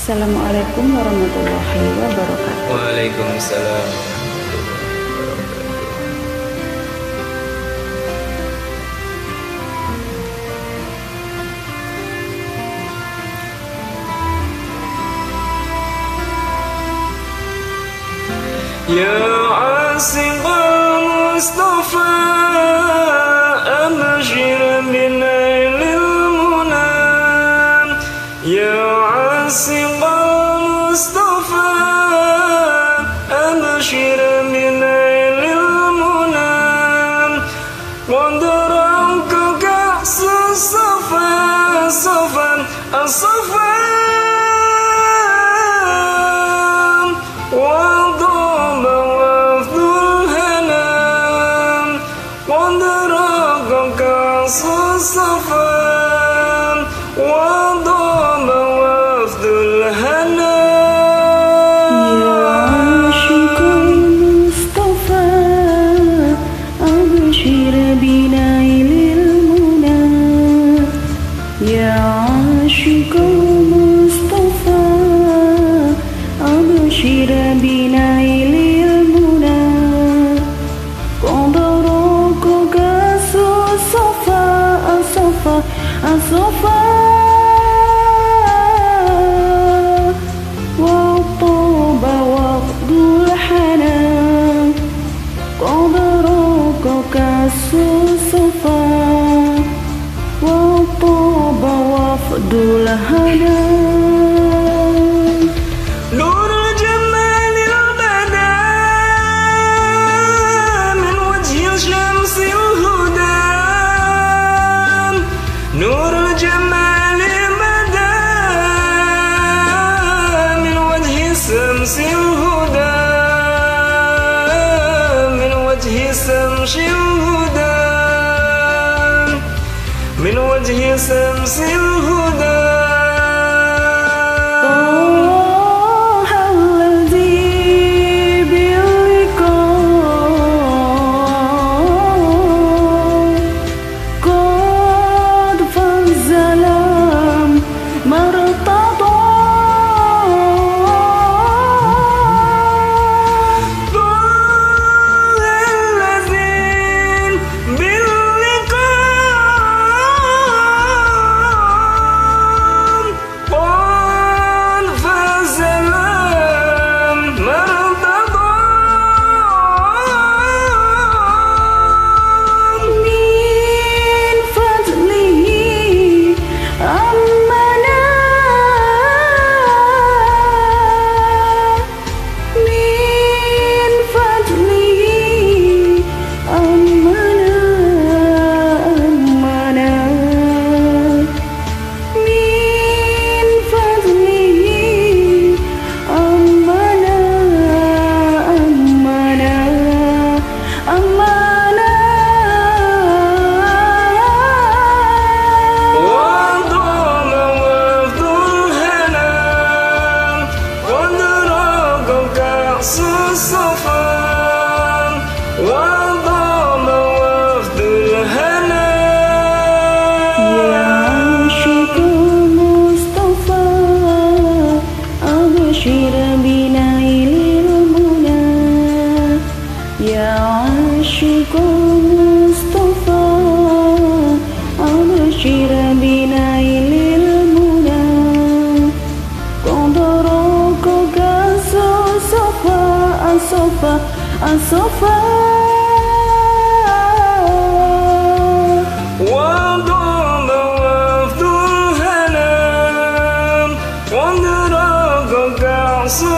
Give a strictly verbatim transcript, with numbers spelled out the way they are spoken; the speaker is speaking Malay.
Assalamualaikum warahmatullahi wabarakatuh. Waalaikumsalam. Ya Asiqal Mustafa abshir binailil munam. Ya Asiqal Mustafa abshir binailil munam. Wandarauka ka'sa safa safan as-safa. صفا وضام وفد الهنا. يا عاشق المصطفى أبشر بنيل المنى. يا عاشق المصطفى أبشر بنيل المنى. الصفا والطوب وفد الحنان. قد راك كأس الصفا والطوب وفد الحنان. نور الجمال البدا من وجه شمس الهدى. نور الجمال بدا من وجه شمس الهدى. من وجه شمس الهدى. من وجه شمس الهدى. الصفا وضام وفد الهنا. وانضرب كأس